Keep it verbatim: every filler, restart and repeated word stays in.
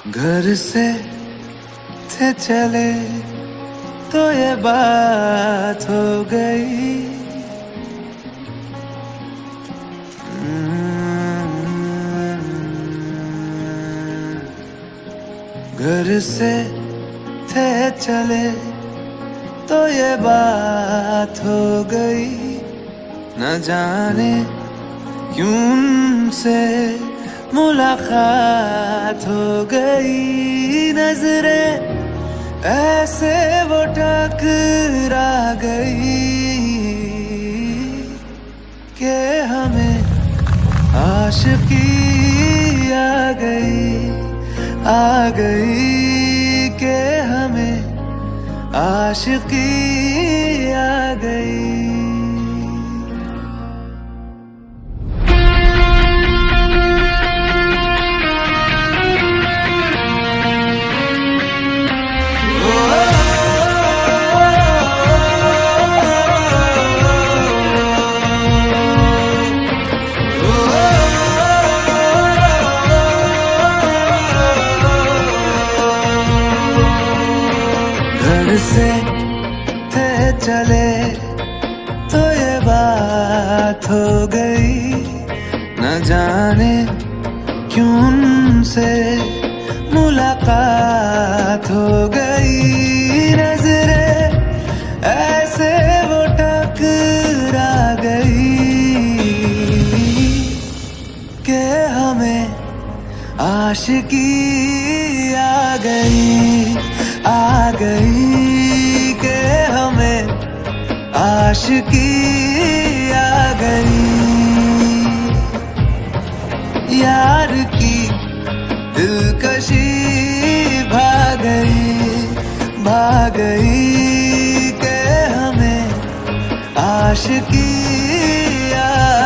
घर से थे चले तो ये बात हो गई। घर से थे चले तो ये बात हो गई। न जाने क्यों उनसे मुलाकात हो गई। नजरें ऐसे वो टकरा गई कि हमें आशिकी आ गई, आ गई कि हमें आशिकी आ गई। घर से थे चले तो ये बात हो गई। न जाने क्यों उनसे मुलाकात हो गई। नजरें ऐसे वो टकरा गई कि हमें आशिकी आ गई, आ गई कि हमें आशिकी आ गई। यार की दिलकशी भाग गई, भाग गई कि हमें आशिकी आ